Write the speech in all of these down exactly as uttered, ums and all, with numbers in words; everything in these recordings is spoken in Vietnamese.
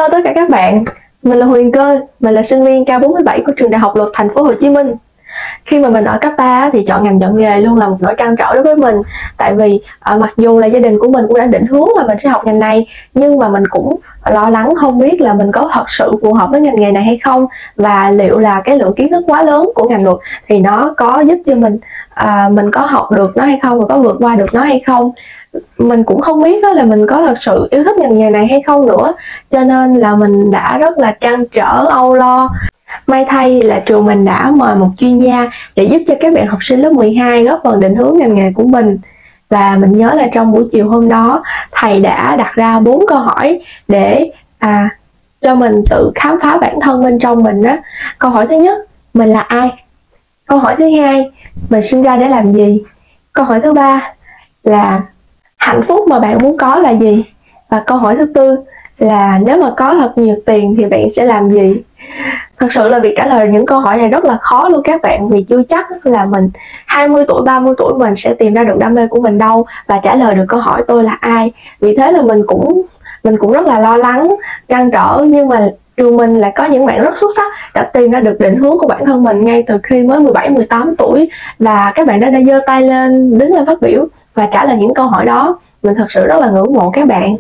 Hello tất cả các bạn, mình là Huyền Cơ, mình là sinh viên K bốn mươi bảy của trường Đại học Luật Thành phố Hồ Chí Minh. Khi mà mình ở cấp ba thì chọn ngành chọn nghề luôn là một nỗi trăn trở đối với mình. Tại vì à, mặc dù là gia đình của mình cũng đã định hướng là mình sẽ học ngành này, nhưng mà mình cũng lo lắng không biết là mình có thật sự phù hợp với ngành nghề này hay không, và liệu là cái lượng kiến thức quá lớn của ngành luật thì nó có giúp cho mình à, mình có học được nó hay không, và có vượt qua được nó hay không. Mình cũng không biết là mình có thật sự yêu thích ngành nghề này hay không nữa, cho nên là mình đã rất là trăn trở, âu lo. May thay là trường mình đã mời một chuyên gia để giúp cho các bạn học sinh lớp mười hai góp phần định hướng ngành nghề của mình. Và mình nhớ là trong buổi chiều hôm đó, thầy đã đặt ra bốn câu hỏi để à, cho mình tự khám phá bản thân bên trong mình đó. Câu hỏi thứ nhất, mình là ai? Câu hỏi thứ hai, mình sinh ra để làm gì? Câu hỏi thứ ba là hạnh phúc mà bạn muốn có là gì? Và câu hỏi thứ tư là nếu mà có thật nhiều tiền thì bạn sẽ làm gì? Thật sự là việc trả lời những câu hỏi này rất là khó luôn các bạn, vì chưa chắc là mình hai mươi tuổi, ba mươi tuổi mình sẽ tìm ra được đam mê của mình đâu và trả lời được câu hỏi tôi là ai. Vì thế là mình cũng mình cũng rất là lo lắng, trăn trở, nhưng mà trường mình lại có những bạn rất xuất sắc đã tìm ra được định hướng của bản thân mình ngay từ khi mới mười bảy, mười tám tuổi, và các bạn đã đã giơ tay lên, đứng lên phát biểu và trả lời những câu hỏi đó. Mình thật sự rất là ngưỡng mộ các bạn.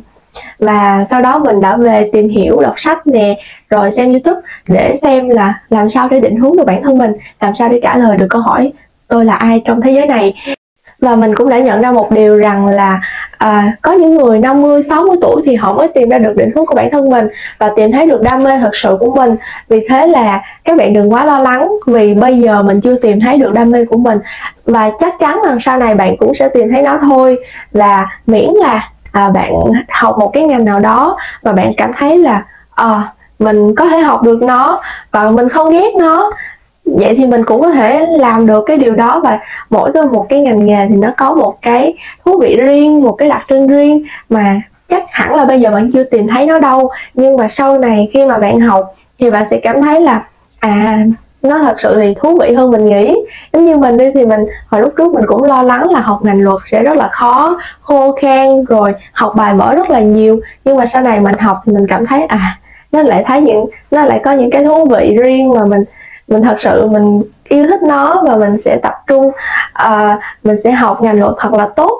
Và sau đó mình đã về tìm hiểu, đọc sách nè, rồi xem YouTube để xem là làm sao để định hướng được bản thân mình, làm sao để trả lời được câu hỏi tôi là ai trong thế giới này. Và mình cũng đã nhận ra một điều rằng là à, có những người năm mươi, sáu mươi tuổi thì họ mới tìm ra được định hướng của bản thân mình và tìm thấy được đam mê thật sự của mình. Vì thế là các bạn đừng quá lo lắng vì bây giờ mình chưa tìm thấy được đam mê của mình, và chắc chắn rằng sau này bạn cũng sẽ tìm thấy nó thôi. Và miễn là à, bạn học một cái ngành nào đó và bạn cảm thấy là à, mình có thể học được nó và mình không ghét nó, vậy thì mình cũng có thể làm được cái điều đó. Và mỗi cái một cái ngành nghề thì nó có một cái thú vị riêng, một cái đặc trưng riêng mà chắc hẳn là bây giờ bạn chưa tìm thấy nó đâu, nhưng mà sau này khi mà bạn học thì bạn sẽ cảm thấy là à, nó thật sự thì thú vị hơn mình nghĩ. Giống như mình đi thì mình hồi lúc trước mình cũng lo lắng là học ngành luật sẽ rất là khó, khô khan, rồi học bài vở rất là nhiều, nhưng mà sau này mình học thì mình cảm thấy à, nó lại thấy những nó lại có những cái thú vị riêng mà mình mình thật sự mình yêu thích nó, và mình sẽ tập trung uh, mình sẽ học ngành luật thật là tốt.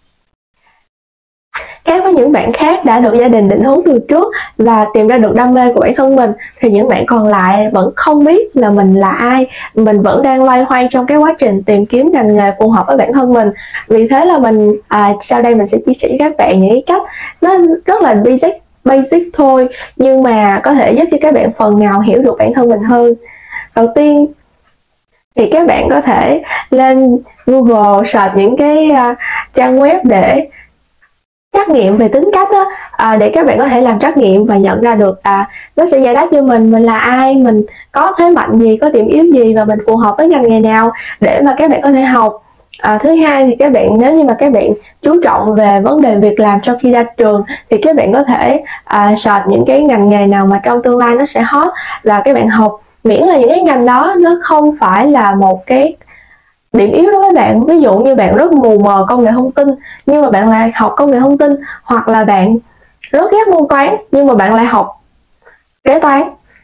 Khác với những bạn khác đã được gia đình định hướng từ trước và tìm ra được đam mê của bản thân mình, thì những bạn còn lại vẫn không biết là mình là ai. Mình vẫn đang loay hoay trong cái quá trình tìm kiếm ngành nghề phù hợp với bản thân mình. Vì thế là mình à, sau đây mình sẽ chia sẻ với các bạn những cái cách nó rất là basic basic thôi, nhưng mà có thể giúp cho các bạn phần nào hiểu được bản thân mình hơn. Đầu tiên thì các bạn có thể lên Google search những cái uh, trang web để trắc nghiệm về tính cách đó, à, để các bạn có thể làm trắc nghiệm và nhận ra được à, nó sẽ giải đáp cho mình mình là ai, mình có thế mạnh gì, có điểm yếu gì, và mình phù hợp với ngành nghề nào để mà các bạn có thể học. À, thứ hai thì các bạn, nếu như mà các bạn chú trọng về vấn đề việc làm sau khi ra trường, thì các bạn có thể à, search những cái ngành nghề nào mà trong tương lai nó sẽ hot và các bạn học, miễn là những cái ngành đó nó không phải là một cái điểm yếu đối với bạn. Ví dụ như bạn rất mù mờ công nghệ thông tin nhưng mà bạn lại học công nghệ thông tin, hoặc là bạn rất ghét môn toán nhưng mà bạn lại học kế toán.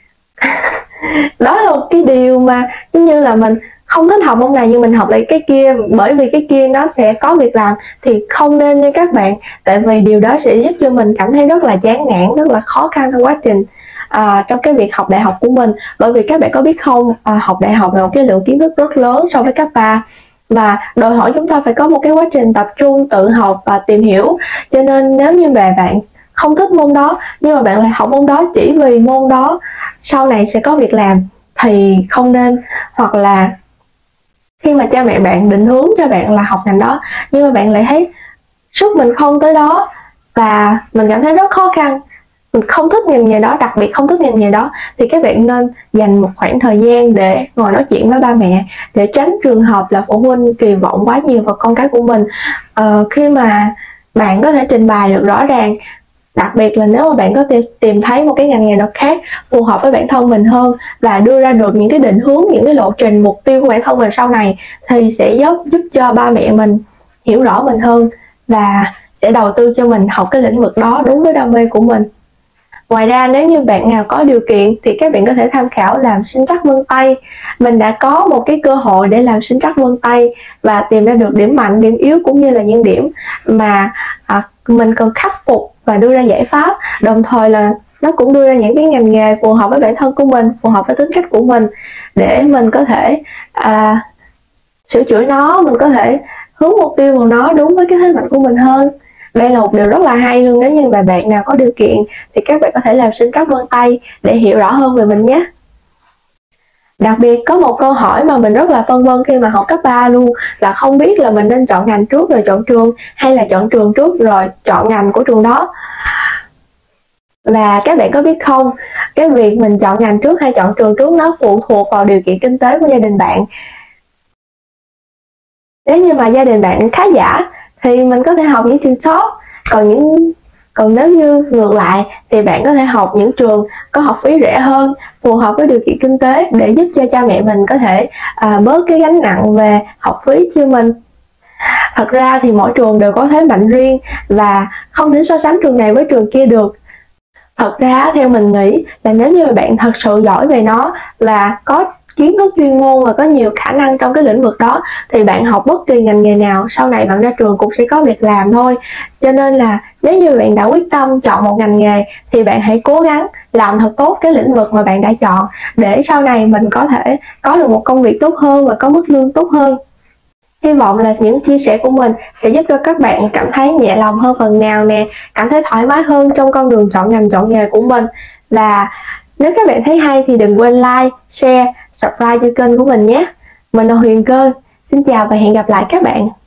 Đó là một cái điều mà giống như là mình không thích học môn này nhưng mình học lại cái kia, bởi vì cái kia nó sẽ có việc làm, thì không nên nha các bạn. Tại vì điều đó sẽ giúp cho mình cảm thấy rất là chán nản, rất là khó khăn trong quá trình À, trong cái việc học đại học của mình. Bởi vì các bạn có biết không, à, học đại học là một cái lượng kiến thức rất lớn so với cấp ba, và đòi hỏi chúng ta phải có một cái quá trình tập trung, tự học và tìm hiểu. Cho nên nếu như mà bạn không thích môn đó nhưng mà bạn lại học môn đó chỉ vì môn đó sau này sẽ có việc làm thì không nên. Hoặc là khi mà cha mẹ bạn định hướng cho bạn là học ngành đó nhưng mà bạn lại thấy sức mình không tới đó và mình cảm thấy rất khó khăn, mình không thích ngành nghề đó, đặc biệt không thích ngành nghề đó, thì các bạn nên dành một khoảng thời gian để ngồi nói chuyện với ba mẹ, để tránh trường hợp là phụ huynh kỳ vọng quá nhiều vào con cái của mình. Ờ, khi mà bạn có thể trình bày được rõ ràng, đặc biệt là nếu mà bạn có tìm, tìm thấy một cái ngành nghề nào khác phù hợp với bản thân mình hơn và đưa ra được những cái định hướng, những cái lộ trình, mục tiêu của bản thân mình sau này, thì sẽ giúp, giúp cho ba mẹ mình hiểu rõ mình hơn và sẽ đầu tư cho mình học cái lĩnh vực đó đúng với đam mê của mình. Ngoài ra nếu như bạn nào có điều kiện thì các bạn có thể tham khảo làm sinh trắc vân tay. Mình đã có một cái cơ hội để làm sinh trắc vân tay và tìm ra được điểm mạnh, điểm yếu cũng như là những điểm mà à, mình cần khắc phục và đưa ra giải pháp. Đồng thời là nó cũng đưa ra những cái ngành nghề phù hợp với bản thân của mình, phù hợp với tính cách của mình để mình có thể à, sửa chữa nó, mình có thể hướng mục tiêu vào nó đúng với cái thế mạnh của mình hơn. Đây là một điều rất là hay luôn. Nếu như mà bạn nào có điều kiện thì các bạn có thể làm sinh trắc vân tay để hiểu rõ hơn về mình nhé. Đặc biệt có một câu hỏi mà mình rất là phân vân khi mà học cấp ba luôn, là không biết là mình nên chọn ngành trước rồi chọn trường, hay là chọn trường trước rồi chọn ngành của trường đó. Và các bạn có biết không, cái việc mình chọn ngành trước hay chọn trường trước nó phụ thuộc vào điều kiện kinh tế của gia đình bạn. Nếu như mà gia đình bạn khá giả thì mình có thể học những trường top, còn những còn nếu như ngược lại thì bạn có thể học những trường có học phí rẻ hơn, phù hợp với điều kiện kinh tế để giúp cho cha mẹ mình có thể à, bớt cái gánh nặng về học phí cho mình. Thật ra thì mỗi trường đều có thế mạnh riêng và không thể so sánh trường này với trường kia được. Thật ra theo mình nghĩ là nếu như bạn thật sự giỏi về nó và có kiến thức chuyên môn và có nhiều khả năng trong cái lĩnh vực đó thì bạn học bất kỳ ngành nghề nào sau này bạn ra trường cũng sẽ có việc làm thôi. Cho nên là nếu như bạn đã quyết tâm chọn một ngành nghề thì bạn hãy cố gắng làm thật tốt cái lĩnh vực mà bạn đã chọn để sau này mình có thể có được một công việc tốt hơn và có mức lương tốt hơn. Hy vọng là những chia sẻ của mình sẽ giúp cho các bạn cảm thấy nhẹ lòng hơn phần nào nè, cảm thấy thoải mái hơn trong con đường chọn ngành chọn nghề của mình. Và nếu các bạn thấy hay thì đừng quên like, share, subscribe cho kênh của mình nhé. Mình là Huyền Cơ. Xin chào và hẹn gặp lại các bạn.